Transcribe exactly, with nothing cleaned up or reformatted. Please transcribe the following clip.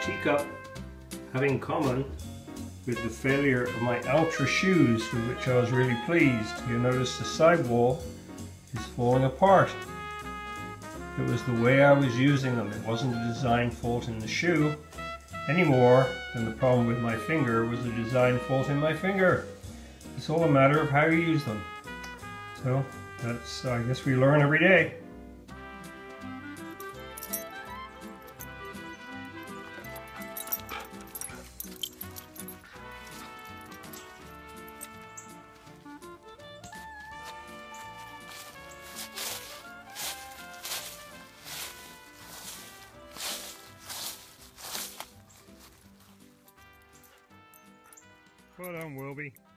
teacup have in common with the failure of my Altra shoes, with which I was really pleased. You'll notice the sidewall is falling apart. It was the way I was using them. It wasn't a design fault in the shoe any more than the problem with my finger was a design fault in my finger. It's all a matter of how you use them. So that's, I guess we learn every day. Well done, Wilby.